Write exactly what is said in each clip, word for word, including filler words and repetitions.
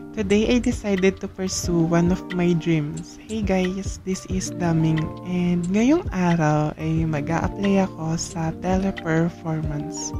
Today, I decided to pursue one of my dreams. Hey guys, this is Daming and ngayong araw ay mag-a-apply ako sa teleperformance.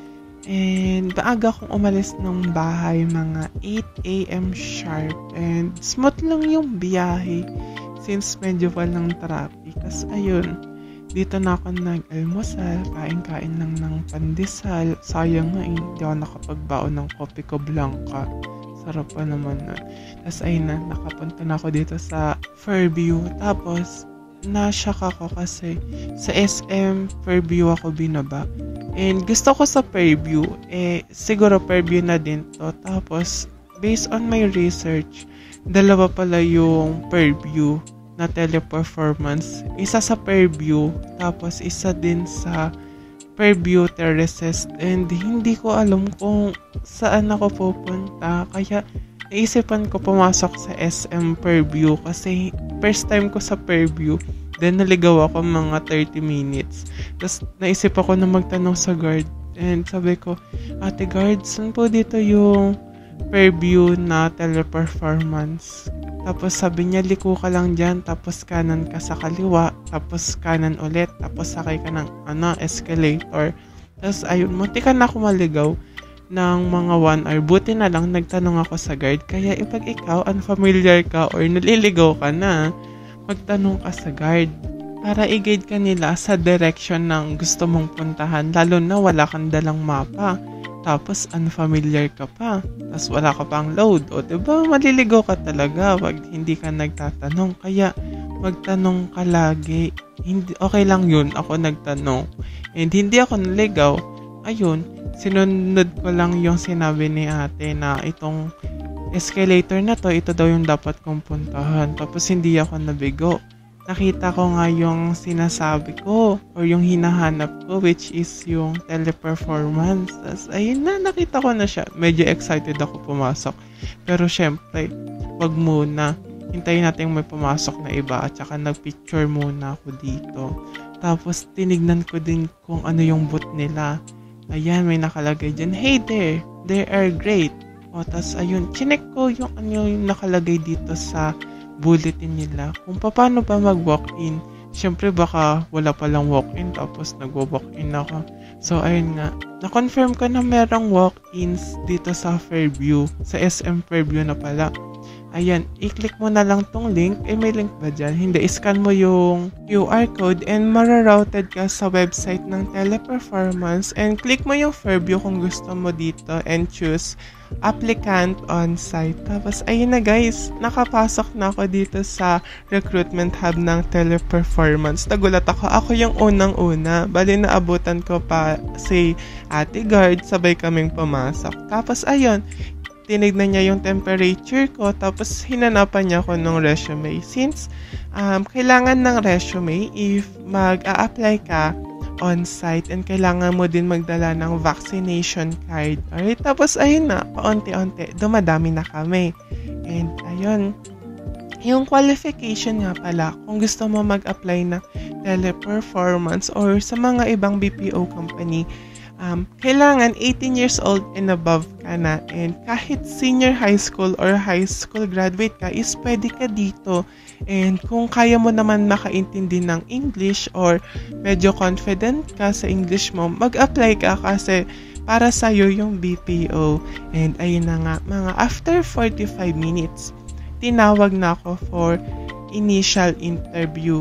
And maaga akong umalis ng bahay mga eight a.m. sharp and smooth lang yung biyahe since medyo walang traffic. Kasi ayun, dito na ako nag-almusal, kain-kain lang ng pandesal. Sayang nga eh, hindi ako nakapagbaon ng kopi ko blanca. Sarap pa naman nun. Tapos ayun na, nakapunta na ako dito sa Fairview. Tapos, na-shock ako kasi sa S M Fairview ako binaba. And gusto ko sa Fairview, eh siguro Fairview na din to. Tapos, based on my research, dalawa pala yung Fairview na teleperformance. Isa sa Fairview, tapos isa din sa Fairview Terraces, and hindi ko alam kung saan ako pupunta, kaya naisipan ko pumasok sa S M Fairview kasi first time ko sa Fairview. Then naligaw ako mga thirty minutes, tapos naisip ako na magtanong sa guard, and sabi ko, ate guard, saan po dito yung Fairview na teleperformance? Tapos sabi niya, liko ka lang dyan, tapos kanan ka sa kaliwa, tapos kanan ulit, tapos sakay ka ng ano, escalator. Tapos ayun, munti ka na ako maligaw ng mga one hour. Buti na lang, nagtanong ako sa guard. Kaya ipag ikaw, unfamiliar ka or naliligaw ka na, magtanong ka sa guard para i-guide ka nila sa direction ng gusto mong puntahan. Lalo na wala kang dalang mapa. Tapos unfamiliar ka pa, tapos wala ka pang load, o diba maliligaw ka talaga pag hindi ka nagtatanong. Kaya magtanong ka lagi. Hindi, okay lang yun, ako nagtanong and hindi ako naligaw. Ayun, sinunod ko lang yung sinabi ni ate na itong escalator na to, ito daw yung dapat kong puntahan. Tapos hindi ako nabigo. Nakita ko nga yung sinasabi ko or yung hinahanap ko, which is yung teleperformance. Tapos ayun na, nakita ko na siya. Medyo excited ako pumasok. Pero syempre, wag muna. Hintayin natin may pumasok na iba at saka nagpicture muna ako dito. Tapos tinignan ko din kung ano yung booth nila. Ayan, may nakalagay dyan, hey there, they are great. O, tapos ayun, chinek ko yung ano yung nakalagay dito sa bulletin nila kung paano ba mag-walk-in. Siyempre baka wala palang walk-in tapos nagwa-walk-in ako. So ayun nga, na-confirm ko na merong walk-ins dito sa Fairview, sa S M Fairview na pala. Ayan, i-click mo na lang tong link. Eh, may link ba dyan? Hindi, scan mo yung Q R code and mararouted ka sa website ng teleperformance and click mo yung Fairview kung gusto mo dito and choose applicant on site. Tapos, ayun na guys, nakapasok na ako dito sa recruitment hub ng teleperformance. Nagulat ako, ako yung unang-una. Bali, naabutan ko pa si ate guard, sabay kaming pumasok. Tapos, ayun, tinignan niya yung temperature ko, tapos hinanapan niya ako ng resume. Since um, kailangan ng resume if mag-a-apply ka on-site and kailangan mo din magdala ng vaccination card. Alright, tapos ayun na, paunti-unti, dumadami na kami. And ayun, yung qualification nga pala, kung gusto mo mag-apply ng teleperformance or sa mga ibang B P O company, Um, kailangan eighteen years old and above ka na, and kahit senior high school or high school graduate ka is pwede ka dito. And kung kaya mo naman makaintindi ng English or medyo confident ka sa English mo, mag-apply ka kasi para sa'yo yung B P O. And ayun na nga, mga after forty-five minutes, tinawag na ako for initial interview.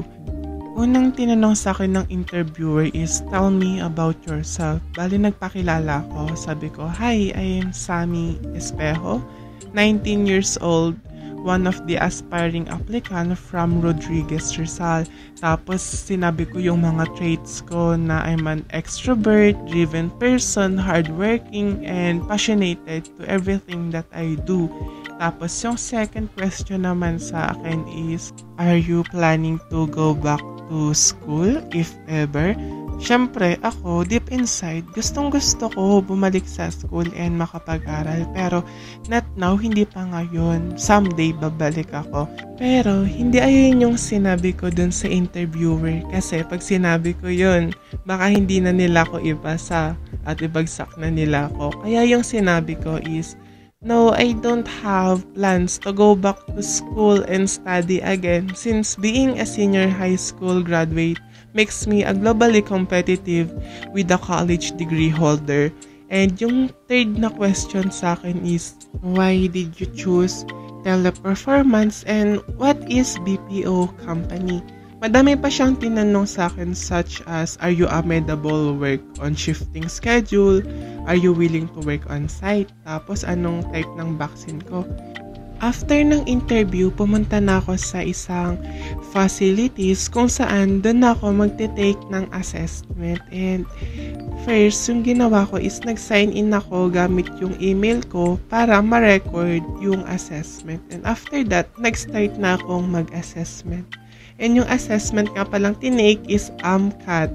Unang tinanong sa akin ng interviewer is, tell me about yourself. Bali, nagpakilala ko. Sabi ko, hi, I am Sammy Espejo, nineteen years old, one of the aspiring applicant from Rodriguez Rizal. Tapos, sinabi ko yung mga traits ko na I'm an extrovert, driven person, hardworking, and passionate to everything that I do. Tapos, yung second question naman sa akin is, are you planning to go back to school if ever? Syempre, ako, deep inside, gustong gusto ko bumalik sa school and makapag-aral. Pero, not now, hindi pa ngayon. Someday, babalik ako. Pero, hindi ayun yung sinabi ko dun sa interviewer. Kasi, pag sinabi ko yun, baka hindi na nila ko ipasa at ibagsak na nila ako. Kaya yung sinabi ko is, No, I don't have plans to go back to school and study again since being a senior high school graduate makes me a globally competitive with a college degree holder. And yung third na question sa akin is, why did you choose Teleperformance and what is B P O company? Madami pa siyang tinanong sa akin such as, are you amenable work on shifting schedule? Are you willing to work on site? Tapos anong type ng vaccine ko? After ng interview, pumunta na ako sa isang facilities kung saan doon ako magte-take ng assessment. And first, yung ginawa ko is nag-sign in ako gamit yung email ko para ma-record yung assessment. And after that, nag-start na akong mag-assessment. And yung assessment nga palang tinake is AMCAT.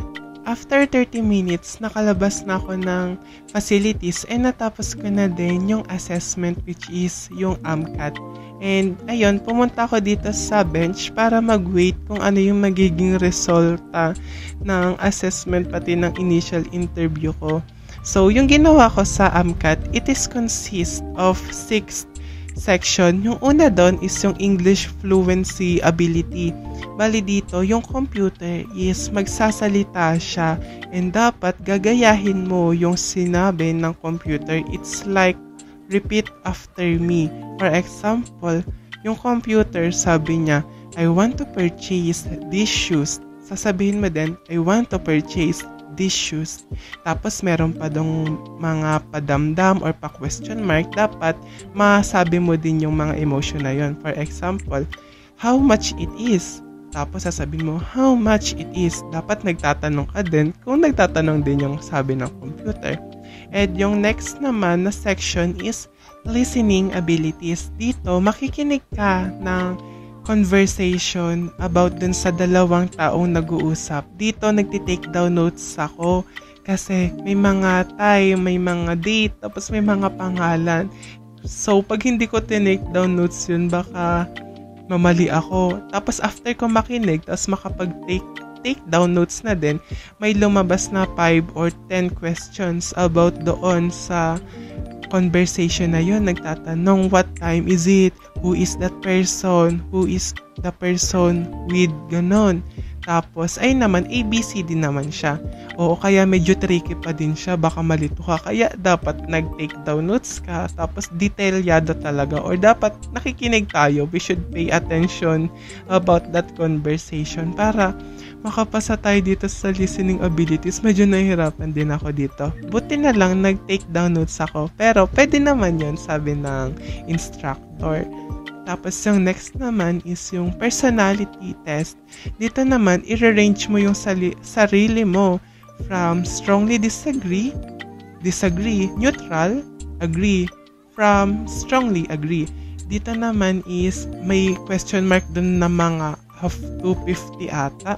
After thirty minutes, nakalabas na ako ng facilities and natapos ko na din yung assessment which is yung AMCAT. And ayun, pumunta ako dito sa bench para mag-wait kung ano yung magiging resulta ng assessment pati ng initial interview ko. So, yung ginawa ko sa AMCAT, it is consist of six section. Yung una doon is yung English fluency ability. Bali dito, yung computer is magsasalita siya and dapat gagayahin mo yung sinabi ng computer. It's like, repeat after me. For example, yung computer sabi niya, I want to purchase these shoes. Sasabihin mo din, I want to purchase these shoes. Tapos meron pa dong mga padamdam or pa question mark, dapat masabi mo din yung mga emotion na yun. For example, how much it is? Tapos sasabihin mo, how much it is? Dapat nagtatanong ka din kung nagtatanong din yung sabi ng computer. And yung next naman na section is listening abilities. Dito, makikinig ka ng conversation about dun sa dalawang taong nag-uusap. Dito, nagtitake down notes ako kasi may mga time, may mga date, tapos may mga pangalan. So, pag hindi ko tinake down notes yun, baka mamali ako. Tapos, after ko makinig, tapos makapag-take take down notes na din, may lumabas na five or ten questions about doon sa conversation na yun. Nagtatanong, what time is it? Who is that person? Who is the person with ganon? Tapos, ay naman, A B C din naman siya. Oo, kaya medyo tricky pa din siya. Baka malito ka. Kaya dapat nag-take down notes ka. Tapos, detalyado talaga. Or dapat nakikinig tayo. We should pay attention about that conversation para makapasa tayo dito sa listening abilities. Medyo nahihirapan din ako dito. Buti na lang nag-take down notes ako. Pero pwede naman yun, sabi ng instructor. Tapos yung next naman is yung personality test. Dito naman, i-range mo yung sali- sarili mo from strongly disagree, disagree, neutral, agree, from strongly agree. Dito naman is may question mark dun na mga half to fifty ata.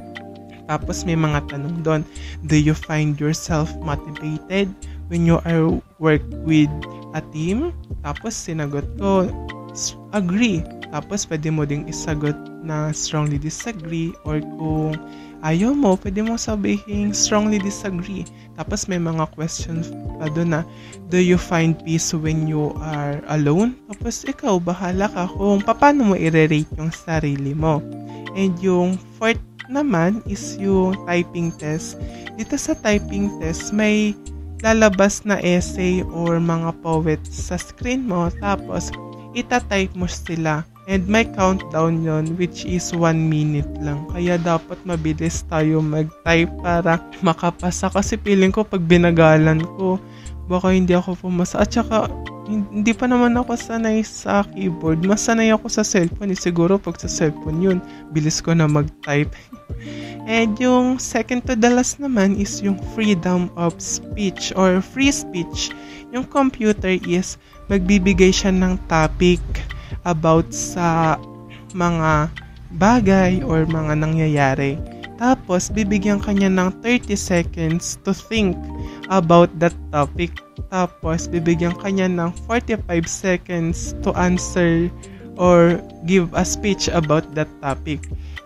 Tapos may mga tanong doon. Do you find yourself motivated when you are work with a team? Tapos sinagot ko, agree. Tapos pwede mo ding isagot na strongly disagree, or kung ayaw mo, pwede mo sabihin strongly disagree. Tapos may mga questions pa doon na, do you find peace when you are alone? Tapos ikaw, bahala ka kung paano mo i-rate yung sarili mo. And yung fourth naman is yung typing test. Dito sa typing test, may lalabas na essay or mga poets sa screen mo. Tapos, itatype mo sila. And may countdown yon, which is one minute lang. Kaya dapat mabilis tayo mag-type para makapasa. Kasi feeling ko pag binagalan ko, baka hindi ako pumasa. At saka, hindi pa naman ako sanay sa keyboard. Mas sanay ako sa cellphone. Eh, siguro pag sa cellphone yun, bilis ko na mag-type. And yung second to the last naman is yung freedom of speech or free speech. Yung computer is magbibigay siya ng topic about sa mga bagay or mga nangyayari. Tapos, bibigyan kanya ng thirty seconds to think about that topic. Tapos, bibigyan kanya ng forty-five seconds to answer or give a speech about that topic.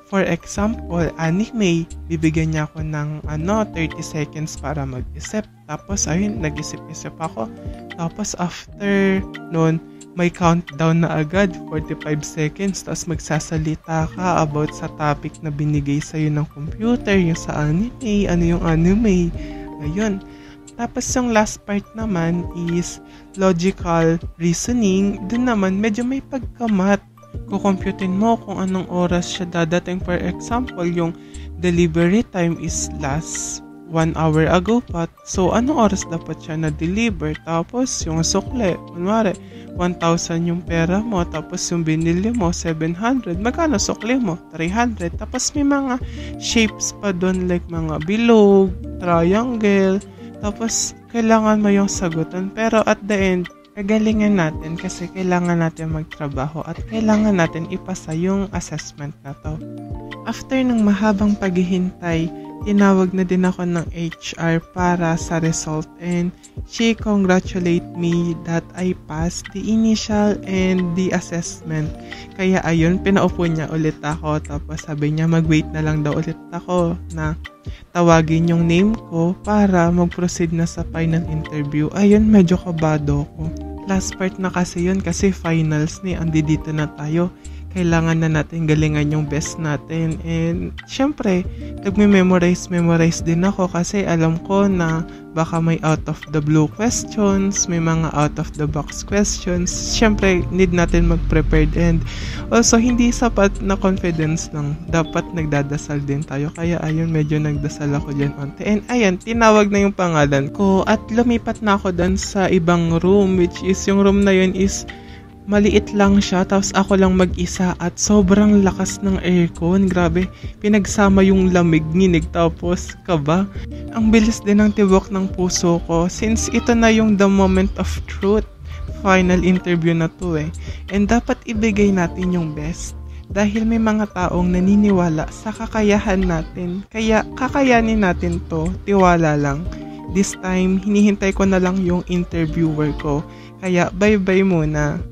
For example, anime, bibigyan niya ako ng ano, thirty seconds para mag-isip. Tapos, ayun, nag-isip-isip ako. Tapos, after nun, may countdown na agad, forty-five seconds. Tapos, magsasalita ka about sa topic na binigay sa'yo ng computer, yung sa anime, ano yung anime. Ayun. Tapos, yung last part naman is logical reasoning. Doon naman, medyo may pagkamat. Kukomputin mo kung anong oras siya dadating. For example, yung delivery time is last one hour ago pa. So, anong oras dapat siya na-deliver? Tapos, yung sukle, kunwari, one thousand yung pera mo. Tapos, yung binili mo, seven hundred. Magkano sukle mo? three hundred. Tapos, may mga shapes pa doon like mga bilog, triangle. Tapos, kailangan mo yung sagutan. Pero at the end, kagalingan natin kasi kailangan natin magtrabaho at kailangan natin ipasa yung assessment na to. After ng mahabang paghihintay, tinawag na din ako ng H R para sa result and she congratulate me that I passed the initial and the assessment. Kaya ayun, pinaupo niya ulit ako tapos sabi niya mag-wait na lang daw ulit ako na tawagin yung name ko para mag-proceed na sa final interview. Ayun, medyo kabado ko. Last part na kasi yun kasi finals ni andi dito na tayo. Kailangan na natin galingan yung best natin. And syempre, nagme-memorize, memorize din ako kasi alam ko na baka may out of the blue questions, may mga out of the box questions. Syempre, need natin mag-prepared and also hindi sapat na confidence lang. Dapat nagdadasal din tayo. Kaya ayun, medyo nagdasal ako dyan onte. And ayan, tinawag na yung pangalan ko at lumipat na ako dun sa ibang room which is yung room na yun is maliit lang siya, tapos ako lang mag-isa at sobrang lakas ng aircon. Grabe, pinagsama yung lamig, nginig, tapos kaba. Ang bilis din ng tibok ng puso ko since ito na yung the moment of truth. Final interview na to eh. And dapat ibigay natin yung best dahil may mga taong naniniwala sa kakayahan natin. Kaya kakayanin natin to, tiwala lang. This time, hinihintay ko na lang yung interviewer ko. Kaya bye-bye muna.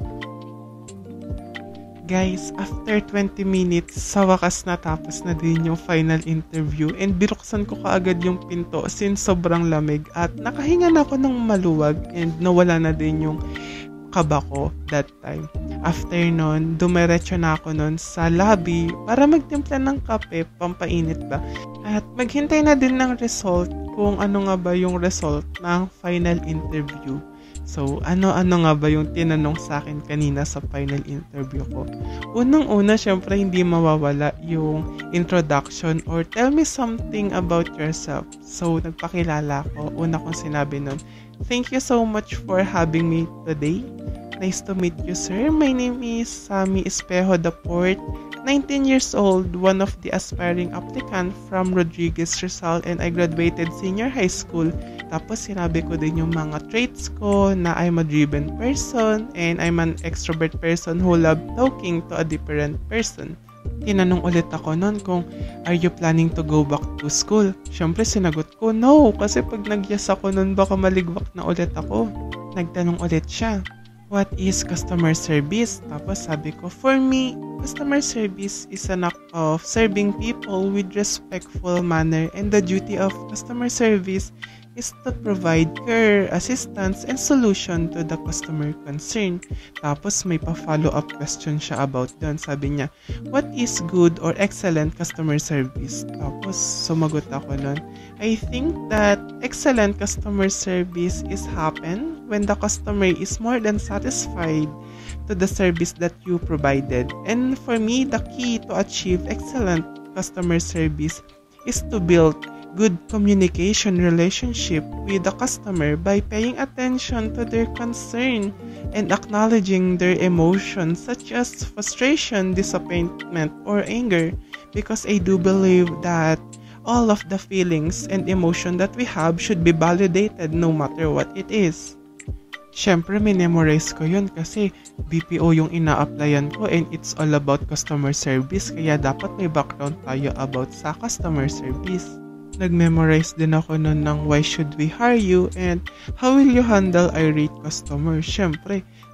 Guys, after twenty minutes, sa wakas natapos na din yung final interview and binuksan ko kaagad yung pinto since sobrang lamig at nakahinga na ako ng maluwag and nawala na din yung kaba ko that time. After nun, dumiretso na ako nun sa lobby para magtimpla ng kape, pampainit ba? At maghintay na din ng result kung ano nga ba yung result ng final interview. So, ano-ano nga ba yung tinanong sa akin kanina sa final interview ko? Unang-una, syempre, hindi mawawala yung introduction or tell me something about yourself. So, nagpakilala ko. Una kong sinabi nun, thank you so much for having me today. Nice to meet you, sir. My name is Sammy Espejo Daport. nineteen years old, one of the aspiring applicant from Rodriguez Rizal and I graduated senior high school. Tapos sinabi ko din yung mga traits ko na I'm a driven person and I'm an extrovert person who love talking to a different person. Tinanong ulit ako nun kung are you planning to go back to school? Syempre sinagot ko no kasi pag nag-yes ako nun baka maligwak na ulit ako. Nagtanong ulit siya, what is customer service? Tapos sabi ko, for me, customer service is an act of serving people with respectful manner and the duty of customer service is to provide care, assistance, and solution to the customer concern. Tapos may pa-follow up question siya about dun. Sabi niya, what is good or excellent customer service? Tapos sumagot ako nun, I think that excellent customer service is happen when the customer is more than satisfied to the service that you provided. And for me, the key to achieve excellent customer service is to build good communication relationship with the customer by paying attention to their concern and acknowledging their emotions such as frustration, disappointment, or anger. Because I do believe that all of the feelings and emotion that we have should be validated no matter what it is. Syempre, minemorize ko yun kasi B P O yung ina-applyan ko and it's all about customer service kaya dapat may background tayo about sa customer service. Nag-memorize din ako nun ng why should we hire you and how will you handle irate customers. Syempre,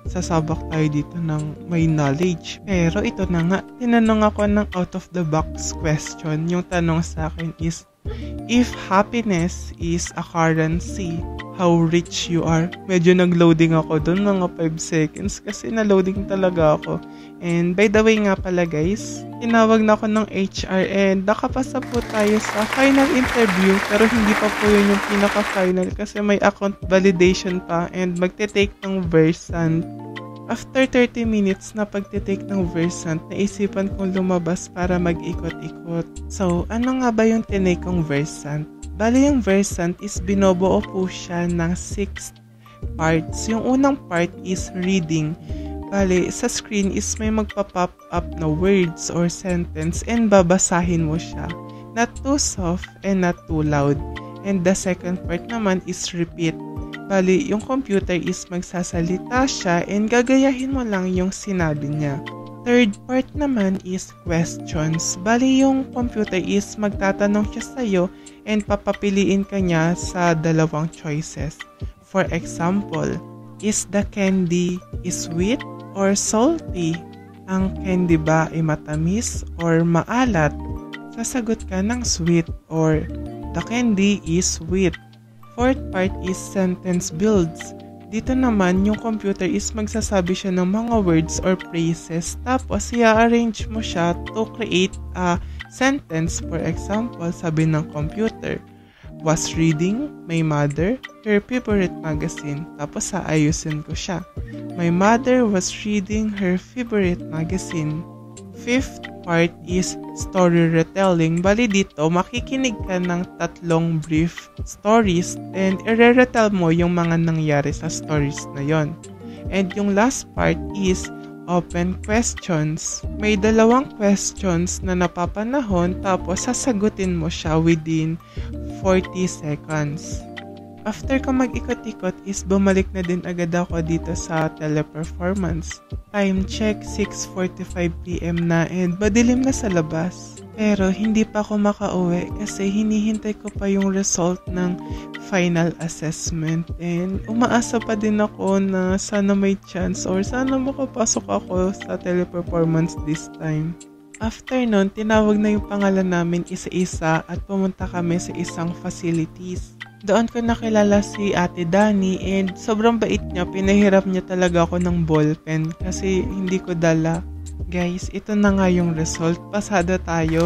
sasabak tayo dito ng may knowledge. Pero ito na nga, tinanong ako ng out of the box question. Yung tanong sa akin is, if happiness is a currency, how rich you are? Medyo nag-loading ako dun, mga five seconds, kasi na-loading talaga ako. And by the way nga pala guys, tinawag na ako ng H R and nakapasa po tayo sa final interview, pero hindi pa po yun yung pinaka-final kasi may account validation pa and magte-take ng Versant. After thirty minutes na pagte-take ng Versant, naisipan kong lumabas para mag-ikot-ikot. So, ano nga ba yung tinake kong Versant? Bali yung Versant is binobuo po siya ng six parts. Yung unang part is reading. Bali, sa screen is may magpa-pop up na words or sentence and babasahin mo siya. Not too soft and not too loud. And the second part naman is repeat. Bali, yung computer is magsasalita siya and gagayahin mo lang yung sinabi niya. Third part naman is questions. Bali, yung computer is magtatanong siya sa'yo and papapiliin ka niya sa dalawang choices. For example, is the candy is sweet or salty? Ang candy ba ay matamis or maalat? Sasagot ka ng sweet or the candy is sweet. Fourth part is sentence builds. Dito naman, yung computer is magsasabi siya ng mga words or phrases tapos i-arrange mo siya to create a sentence. For example, sabi ng computer, was reading my mother her favorite magazine. Tapos aayusin ko siya. My mother was reading her favorite magazine. Fifth part is story retelling. Bali dito, makikinig ka ng tatlong brief stories and i-retell mo yung mga nangyari sa stories na yon. And yung last part is open questions. May dalawang questions na napapanahon tapos sasagutin mo siya within forty seconds. After ko mag-ikot-ikot is bumalik na din agad ako dito sa teleperformance. Time check, six forty-five p m na and madilim na sa labas. Pero hindi pa ako makauwi kasi hinihintay ko pa yung result ng final assessment. And umaasa pa din ako na sana may chance or sana makapasok ako sa teleperformance this time. After nun, tinawag na yung pangalan namin isa-isa at pumunta kami sa isang facilities. Doon ko nakilala si Ate Dani and sobrang bait niya. Pinahiram niya talaga ako ng ballpen kasi hindi ko dala. Guys, ito na nga yung result. Pasada tayo.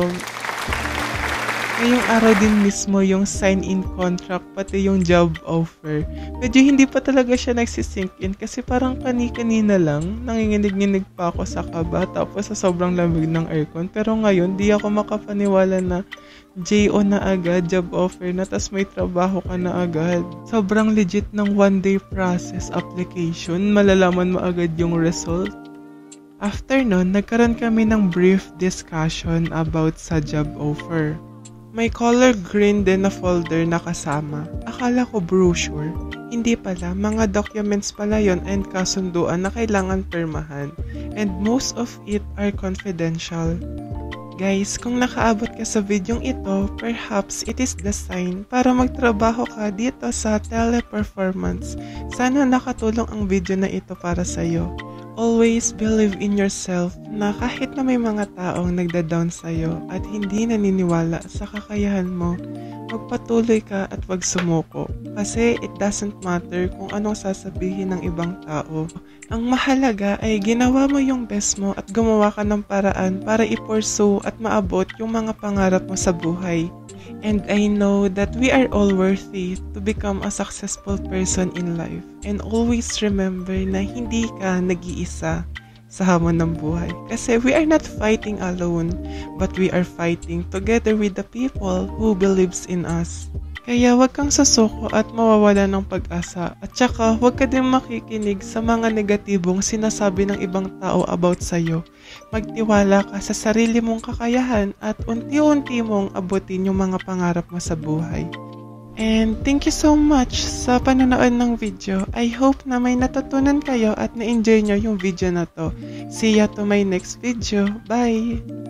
Ngayong araw din mismo yung sign-in contract pati yung job offer. Medyo hindi pa talaga siya nagsisink in kasi parang kani-kanina lang. Nanginginig-nginig pa ako sa kaba tapos sa sobrang lamig ng aircon. Pero ngayon, di ako makapaniwala na J O na agad, job offer na, tas may trabaho ka na agad. Sobrang legit ng one day process application, malalaman mo agad yung result. After nun, nagkaroon kami ng brief discussion about sa job offer. May color green din na folder na kasama. Akala ko brochure. Hindi pala, mga documents pala yon and kasunduan na kailangan permahan. And most of it are confidential. Guys, kung nakaabot ka sa videong ito, perhaps it is the sign para magtrabaho ka dito sa teleperformance. Sana nakatulong ang video na ito para sa'yo. Always believe in yourself na kahit na may mga taong nagda-down sa'yo at hindi naniniwala sa kakayahan mo, magpatuloy ka at wag sumuko. Kasi it doesn't matter kung anong sasabihin ng ibang tao. Ang mahalaga ay ginawa mo yung best mo at gumawa ka ng paraan para i-pursue at maabot yung mga pangarap mo sa buhay. And I know that we are all worthy to become a successful person in life. And always remember na hindi ka nag-iisa sa hamon ng buhay. Kasi we are not fighting alone, but we are fighting together with the people who believes in us. Kaya wag kang sasuko at mawawala ng pag-asa. At saka wag ka din makikinig sa mga negatibong sinasabi ng ibang tao about sa'yo. Magtiwala ka sa sarili mong kakayahan at unti-unti mong abutin yung mga pangarap mo sa buhay. And thank you so much sa panonood ng video. I hope na may natutunan kayo at na-enjoy nyo yung video na to. See ya to my next video. Bye!